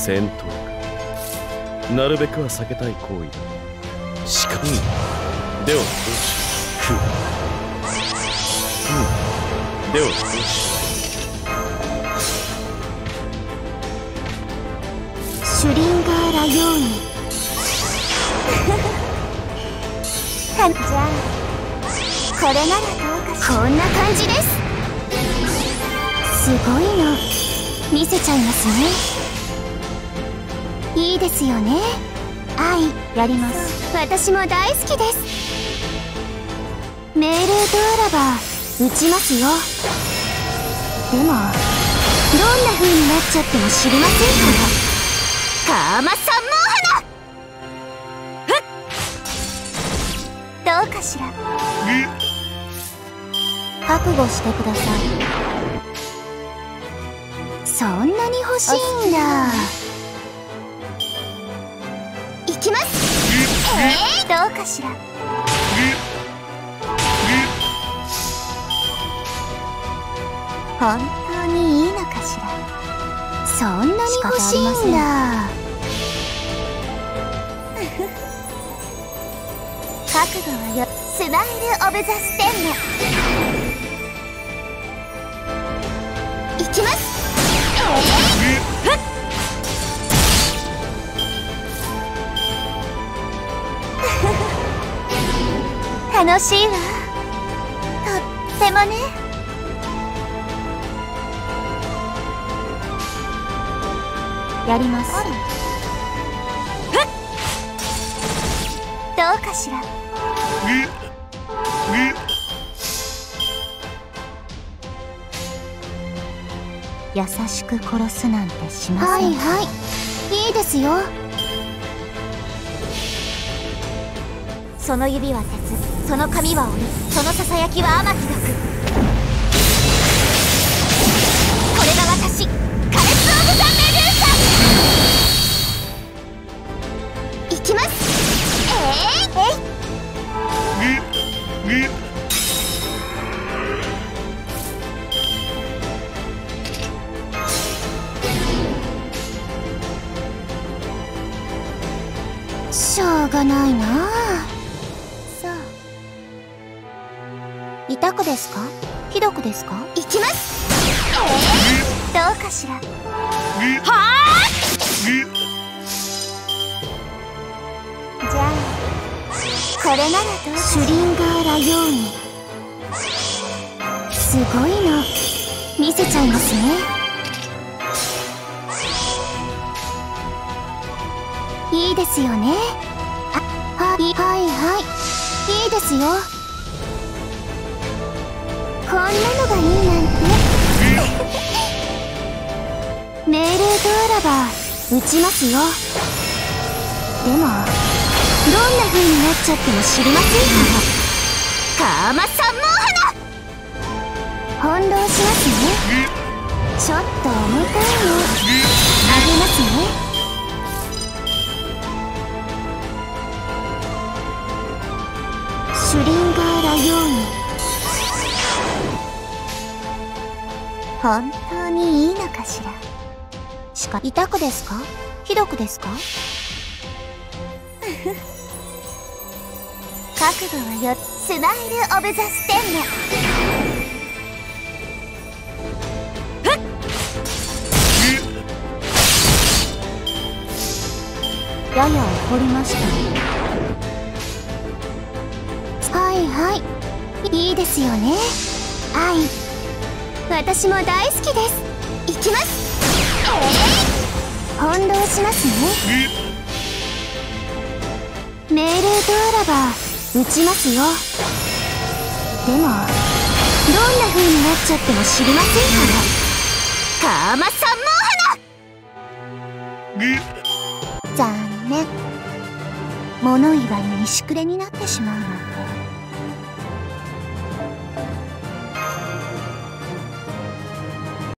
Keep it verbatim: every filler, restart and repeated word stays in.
戦闘か。なるべくは避けたい行為だ。しかし、うん、ではどうしよう。うん、ではどうしよう。シュリンガーラヨーニじゃあこれならどうかしら。こんな感じです。すごいの見せちゃいますね。いいですよね。愛やります。私も大好きです。命令とあらば打ちますよ。でもどんな風になっちゃっても知りませんから。カーマ三毛花どうかしら。覚悟してください。そんなに欲しいんだ。いきます。えー、どうかしら。本当にいいのかしら。そんなに欲しいんだ。覚悟はよ。スマイル・オブ・ザ・ステンド。いきます。楽しいわ。とってもね。やります。どうかしら。優しく殺すなんてしません。はいはい、いいですよ。その指は鉄、その髪は鬼、そのささやきは天城毒。これが私、カレス・オブ・ザ・メドゥーサ。いきます。えー、えい。しょうがないなあ。さあ、痛くですか？ひどくですか？いきます。えー、どうかしら。はあ。じゃあこれならどう？シュリンガーラヨーニすごいの見せちゃいますね。いいですよね。あ、はい、はいはいいいですよ。こんなのがいいなんて命令とあらば打ちますよ。でもどんな風になっちゃっても知りませんから。カーマ三毛花翻弄しますね。ちょっと重たいのあげますね。シュリンガーラヨーニ本当にいいのかしら。しか痛くですか？ひどくですか？覚悟はよ。スマイル・オブ・ザ・ステンド。やや怒りましたね。はいはいいいですよね。愛私も大好きです。いきます。えー、翻弄しますね。命令とあらば打ちますよ。でもどんな風になっちゃっても知りませんから。カーマ三毛花残念。物言わぬにしくれになってしまうなんて。